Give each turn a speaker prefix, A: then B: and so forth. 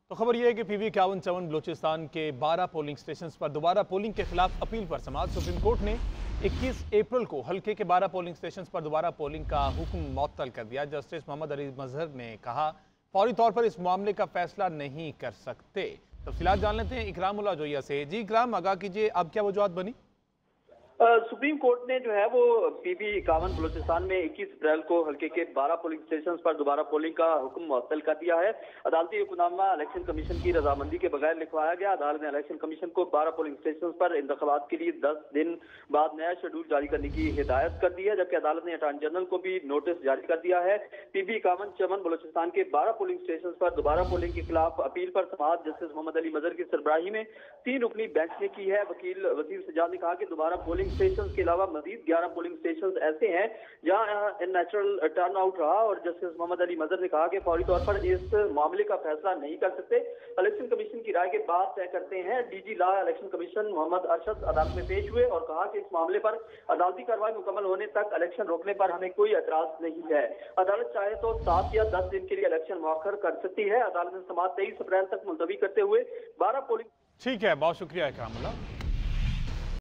A: तो खबर यह है कि पीवी 51 बलूचिस्तान के 12 पोलिंग स्टेशन पर दोबारा पोलिंग के खिलाफ अपील पर समाअत। सुप्रीम कोर्ट ने 21 अप्रैल को हल्के के 12 पोलिंग स्टेशन पर दोबारा पोलिंग का हुक्म मुअत्तल कर दिया। जस्टिस मोहम्मद अली मजहर ने कहा फौरी तौर पर इस मामले का फैसला नहीं कर सकते। तफसीलात जान लेते हैं इकराम उल्लाह जोया से। जी इकराम, आगाह कीजिए, अब क्या वजूहत बनी?
B: सुप्रीम कोर्ट ने जो है वो पीवी 51 बलूचिस्तान में 21 अप्रैल को हल्के के 12 पोलिंग स्टेशन पर दोबारा पोलिंग का हुक्म मुअत्तल कर दिया है। अदालती हुक्मनामा इलेक्शन कमीशन की रजामंदी के बगैर लिखवाया गया। अदालत ने इलेक्शन कमीशन को 12 पोलिंग स्टेशन पर इंतखाबात के लिए 10 दिन बाद नया शेड्यूल जारी करने की हिदायत कर दी है, जबकि अदालत ने अटॉर्नी जनरल को भी नोटिस जारी कर दिया है। पीवी 51 चमन बलूचिस्तान के 12 पोलिंग स्टेशन पर दोबारा पोलिंग के खिलाफ अपील पर समाअत जस्टिस मोहम्मद अली मजहर की सरबराही में 3 रुकनी बेंच ने की है। वकील वसीम सजाद ने कहा कि दोबारा पोलिंग स्टेशन के अलावा मजीद 11 पोलिंग स्टेशन ऐसे हैं जहां नेचुरल टर्न आउट रहा और जस्टिस मोहम्मद अली मजहर ने कहा कि फौरी तौर पर इस मामले का फैसला नहीं कर सकते। इलेक्शन कमीशन की राय के बाद तय करते हैं। DG law election commission Mohammad Arshad अदालत में पेश हुए और कहा कि इस मामले पर अदालती कार्रवाई मुकम्मल होने तक इलेक्शन रोकने पर हमें कोई एतराज नहीं है। अदालत चाहे तो 7 या 10 दिन के लिए इलेक्शन मुअख्खर कर सकती है। अदालत ने समाअत 23 अप्रैल तक मुलतवी करते हुए 12 पोलिंग।
A: ठीक है, बहुत शुक्रिया इकराम उल्लाह।